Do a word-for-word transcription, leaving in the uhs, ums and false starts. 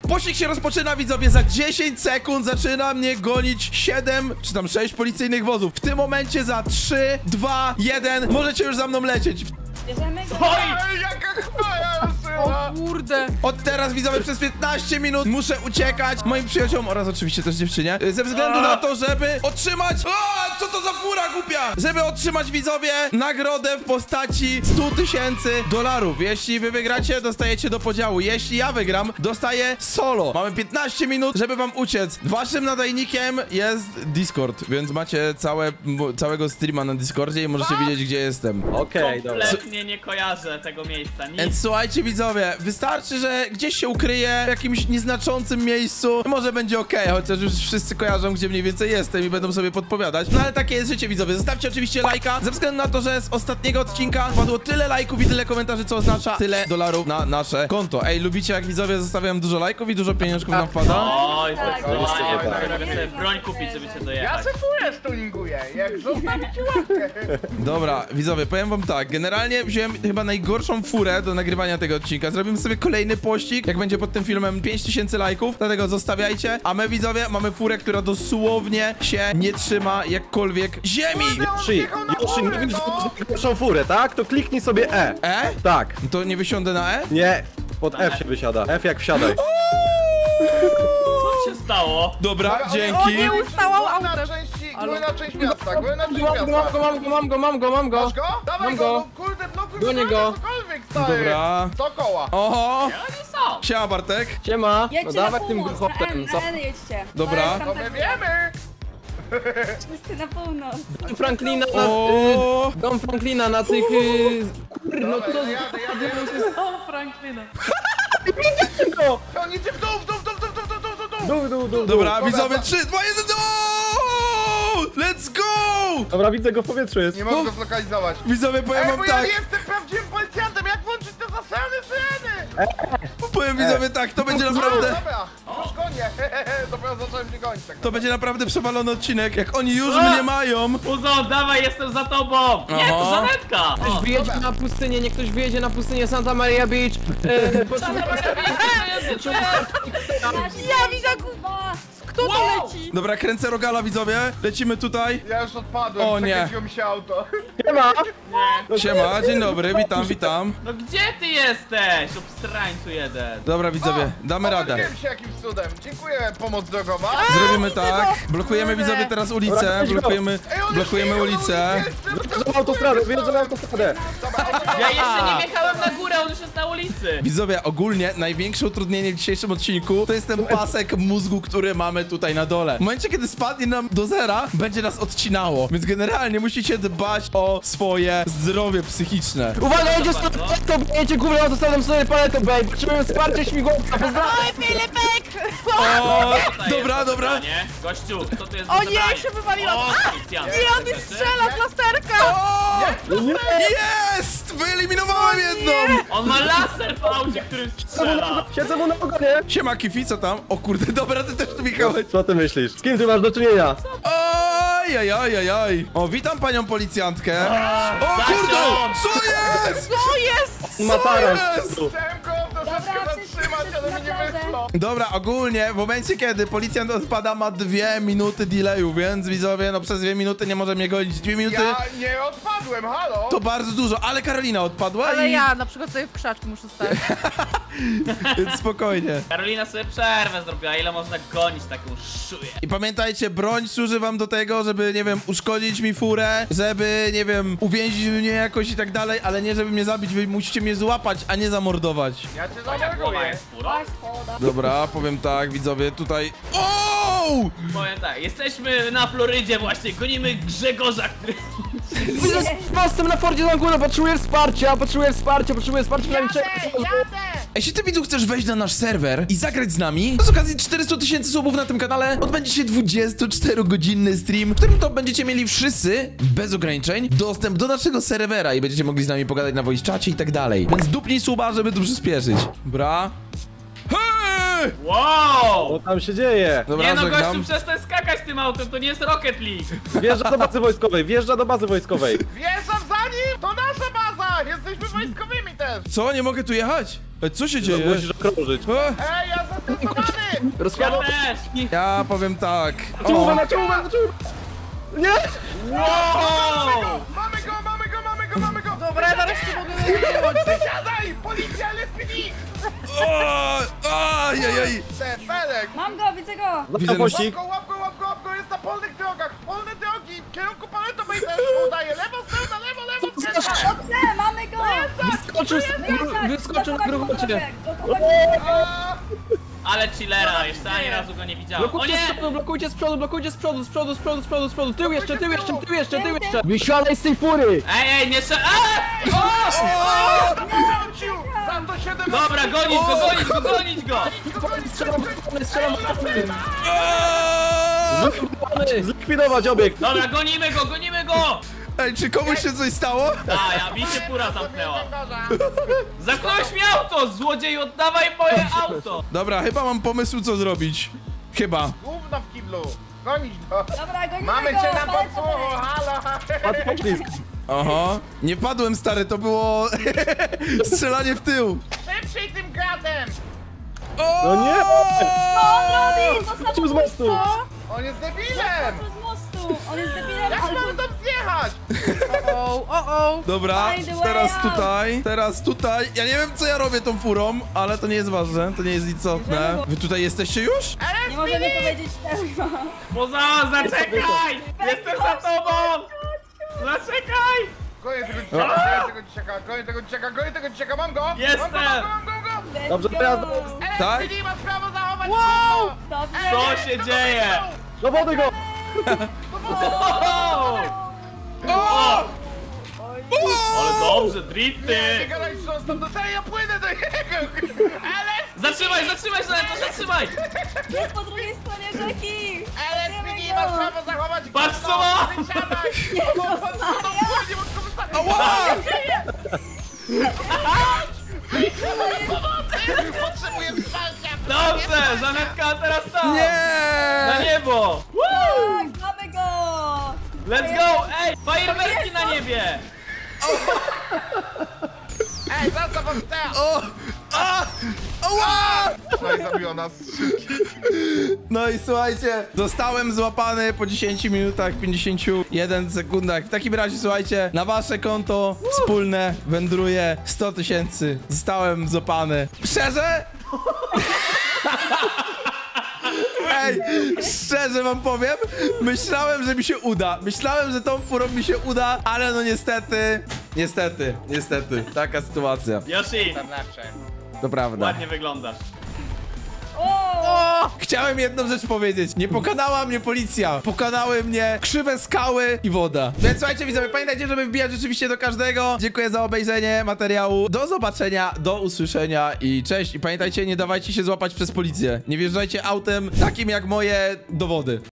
Pościg się rozpoczyna, widzowie, za dziesięć sekund zaczyna mnie gonić siedem, czy tam sześć policyjnych wozów. W tym momencie za trzy, dwa, jeden możecie już za mną lecieć. Bierzemy go. Oj, jaka chwała ruszyła! O kurde! Od teraz, widzowie, przez piętnaście minut muszę uciekać moim przyjaciołom oraz oczywiście też dziewczynie, ze względu na to, żeby otrzymać... O, co to za fura głupia? Żeby otrzymać, widzowie, nagrodę w postaci stu tysięcy dolarów. Jeśli wy wygracie, dostajecie do podziału. Jeśli ja wygram, dostaję solo. Mamy piętnaście minut, żeby wam uciec. Waszym nadajnikiem jest Discord, więc macie całe, całego streama na Discordzie i możecie widzieć, gdzie jestem. Okej, dobra. Kompletnie nie kojarzę tego miejsca. Nic. Więc słuchajcie, widzowie, wystarczy, że gdzieś się ukryję w jakimś nieznaczącym miejscu. Może będzie okej, chociaż już wszyscy kojarzą, gdzie mniej więcej jestem i będą sobie podpowiadać. No ale takie jest życie, widzowie. Zostawcie oczywiście lajka, ze względu na to, że z ostatniego odcinka padło tyle lajków i tyle komentarzy, co oznacza tyle dolarów na nasze konto. Ej, lubicie, jak widzowie zostawiają dużo lajków i dużo pieniążków nam wpada? Oj, Tak, zdecydowanie. tak, Mogę tak. sobie broń kupić, żeby cię Ja dojechać. szefuję stuninguję, jak zostawić łapkę. Dobra, widzowie, powiem wam tak. Generalnie wziąłem chyba najgorszą furę do nagrywania tego odcinka. Zrobimy sobie kolejny pościg, jak będzie pod tym filmem pięć tysięcy lajków, dlatego zostawiajcie. A my, widzowie, mamy furę, która dosłownie się nie trzyma jakkolwiek ziemi. Yoshi, Yoshi, nie widzisz pierwszą furę, tak? To kliknij sobie E. E? Tak. To nie wysiądę na E? Nie, pod F się wysiada. F jak wsiadaj. Co się stało? Dobra, O dzięki. nie ustawał Były na autem. części, Halo? były na część miasta, były na część Mam go, miasta. mam go, mam go, mam go, mam go, mam go. Masz go? Dawaj Mam go, go. no kurde, blokuj Gonię go, go. cokolwiek, stary. Dobra. Do koła. Oho! Gdzie oni są? Siema, Bartek. Siema. No Jedźcie na dawaj tym północ, hotem, na co? N, na N jedźcie. Dobra. To jest tam To my tak- wiemy. Wszyscy na północ. Dom Franklina na... O! Y, dom Franklina na tych... Y, kur, no Dawaj, co jadę, jadę, jadę. O, Franklina. go? On idzie w dół, w dół, w dół, w dół, w dół, w dół, w dół. Dół, dół, dół, Dobra, dół. widzowie, trzy, dwa, jeden, o! Let's go! Dobra, widzę go w powietrzu jest. Nie mogę go zlokalizować. Widzowie, powiem Ej, wam bo ja tak. nie jestem prawdziwym policjantem, jak włączyć te zasrane syreny? Powiem widzowie tak, to będzie No, naprawdę... dobra, już gonię. Dopiero zacząłem się gonić tak. To będzie naprawdę przewalony odcinek, jak oni już mnie mają. Uzo, dawaj, jestem za tobą! Nie, to Aha. Żanetka! O, Ktoś wyjedzie na pustynię, niech ktoś wyjedzie na pustynię Santa Maria Beach. E, potrzebuje- Ja widzę, Dwa. kto to Wow. leci? Dobra, kręcę rogala, widzowie. Lecimy tutaj. Ja już odpadłem, O nie. przekręciło mi się auto. Siema. Siema, dzień dobry, witam, witam. No gdzie ty jesteś, obstrańcu jeden? Dobra, widzowie, damy radę. Odbiłem się jakimś cudem. Dziękuję, pomoc drogowa. Zrobimy tak. Blokujemy, widzowie, teraz ulicę. Blokujemy, Ej, on już blokujemy wyjechał na ulicę. ulicę. Na autostradę, wyjeżdżam na autostradę. Ja jeszcze nie wjechałem na górę, on już jest na ulicy. Widzowie, ogólnie największe utrudnienie w dzisiejszym odcinku to jest ten pasek mózgu, który mamy tutaj na dole. W momencie, kiedy spadnie nam do zera, będzie nas odcinało. Więc generalnie musicie dbać o swoje zdrowie psychiczne. Uwaga, jedzie z paletą, jedzie górę autostradą sobie paletą, babe. Potrzebujemy wsparcia śmigłowca, pozdrawiam. Oj, Filipek! O, Tutaj dobra, jest dobra. Nie? Gościu, co tu jest O za nie, zebranie? się wywaliłam. O, A! policjant. I on mi strzela z laserka! O! Jest! Wyeliminowałem jedną! On ma laser w aucie, którym strzela. Siedzę mu na ogonie. Siema, Kifi, co tam? O kurde, dobra, ty też tu wjechałeś. Co ty myślisz? Z kim ty masz do czynienia? Oj, oj, oj, oj. O, witam panią policjantkę. O kurde, co jest? Co jest? Ma taras. jest? Chciałem go troszeczkę Dobra, wszyscy- zatrzymać, wszyscy ale na mi nie drodze. wyszło. Dobra, ogólnie w momencie, kiedy policjant odpada, ma dwie minuty delayu, więc widzowie, no przez dwie minuty nie może mnie gonić. Dwie minuty Ja nie odpadłem, halo. to bardzo dużo, ale Karolina odpadła Ale i... ja na przykład sobie w krzaczku muszę stać. Więc spokojnie. Karolina sobie przerwę zrobiła, ile można gonić taką szuję. I pamiętajcie, broń służy wam do tego, żeby, nie wiem, uszkodzić mi furę, żeby, nie wiem, uwięzić mnie jakoś i tak dalej, ale nie żeby mnie zabić, wy musicie mnie złapać, a nie zamordować. Ja cię Moja głowa zareaguję. jest furą? Masz woda. Dobra, powiem tak, widzowie, tutaj... O! Powiem tak, jesteśmy na Florydzie właśnie, gonimy Grzegorza, który... Mostem na Fordzie na górę, potrzebuję wsparcia, potrzebuję wsparcia, potrzebuję wsparcia. Jadę, jadę. Jeśli ty, widzu, chcesz wejść na nasz serwer i zagrać z nami, to z okazji czterystu tysięcy subów na tym kanale odbędzie się dwudziestoczterogodzinny stream, w którym to będziecie mieli wszyscy, bez ograniczeń, dostęp do naszego serwera i będziecie mogli z nami pogadać na voice czacie i tak dalej. Więc dupnij suba, żeby tu przyspieszyć. Bra. Hej! Wow! Co tam się dzieje? Dobra, Nie no, gościu, żegnam. przestań skakać tym autem, to nie jest Rocket League. Wjeżdża do bazy wojskowej, wjeżdża do bazy wojskowej. Wjeżdżam za nim! To nasza baza! Jesteśmy wojskowymi też! Co? Nie mogę tu jechać? E, co się dzieje? Musisz okrążyć. E, Ej, ja zastosowałem Ja Rozkładam. też! Ja powiem tak. Czołówę O, na czołówę, na czołówę. Nie! Wow! Mamy go, mamy go, mamy go, mamy go! Dobra, ja nareszcie mogę wyłączyć. Wysiadaj! Policja, L S P D! o, ajajaj. Tefelek! Mam go, widzę go! Widzę Łap pościg. go, łap go, łap go, łap go, jest na polnych drogach! Polne drogi! W kierunku paletowej też udaje! Lewo, strona, lewo, lewo, skręca! Dobrze, mamy go! Wyskoczył, z- wyskoczył na grubocie. A, Ale chillera, jeszcze ani razu go nie widziałem. O Blokujcie z nie! przodu, blokujcie z przodu, blokujcie z przodu, z przodu, z przodu, z przodu, z przodu. Tył jeszcze, tył jeszcze, tył jeszcze, tył jeszcze. Wysiadaj z tej fury! Ej, ej, nie strzel... A! Wrócił! Za to siedem... Dobra, gonić go, gonić go, gonić go! Strzelam, strzelam, strzelam. O! Zlikwidowany. Zlikwidować obiekt. Dobra, gonimy go, gonimy go! Ej, czy komuś się coś stało? A, ja mi się fura zamknęła. Zamknąłeś mi auto, złodzieju, oddawaj moje auto! Dobra, chyba mam pomysł, co zrobić. Chyba. Gówno w kiblu! Gonić go! Dobra, gonimy Mamy go! cię na paletowej. podsłuchu, halo! Padł poślizg. Aha. Nie padłem, stary, to było strzelanie w tył. Szybciej tym gradem! O! No nie! Co on robi? To Wrócił z mostu. Co? On jest debilem! Z mostu! On jest debilem, Jak ale... mam tam zjechać? O, o, o. Dobra, Find a way teraz out. tutaj, teraz tutaj. Ja nie wiem, co ja robię tą furą, ale to nie jest ważne, to nie jest istotne. Wy tutaj jesteście już? Nie możemy powiedzieć tego. Poza, zaczekaj! Jestem za tobą! Zaczekaj! Gonię tego dzieciaka, gonię tego dzieciaka, gonię tego dzieciaka, gonię tego dzieciaka, mam go! Jestem. Mam go, mam go, mam go, mam go! Let's Dobrze, go. teraz- Tak? L S P D masz prawo zachować Wow! Dobrze. Co się dzieje? Do wody go! O! O! Ale dobrze, drifty! Nie, nie gadaj, co stąd do ja płynę do niego! Ale Zatrzymaj, zatrzymaj, Zanetto, zatrzymaj! Jest po drugiej stronie rzeki. L S P D masz prawo zachować Patrz, co gówno. ma! Wysiadaj! No, pan no, płynie, bo tylko wysadzi! Ała! Potrzebuję wsparcia! Dobrze, Zanetka, teraz tam! Na Nie! niebo! Tak, mamy go. Let's go! Ej, fajerwerki na niebie! Ej, zostaw on chce! O! A! Ała! No i zabiło nas wszystkich. No i słuchajcie, zostałem złapany po dziesięciu minutach, pięćdziesięciu jeden sekundach. W takim razie, słuchajcie, na wasze konto wspólne wędruje sto tysięcy. Zostałem złapany. Szczerze? Ej, szczerze wam powiem, myślałem, że mi się uda. Myślałem, że tą furą mi się uda, ale no niestety, niestety, niestety, taka sytuacja. Yoshi, Tam lepsze. To prawda. ładnie wyglądasz. O! Chciałem jedną rzecz powiedzieć. Nie pokonała mnie policja. Pokonały mnie krzywe skały i woda. Więc słuchajcie, widzowie, pamiętajcie, żeby wbijać rzeczywiście do każdego. Dziękuję za obejrzenie materiału. Do zobaczenia, do usłyszenia i cześć. I pamiętajcie, nie dawajcie się złapać przez policję. Nie wjeżdżajcie autem takim jak moje do wody.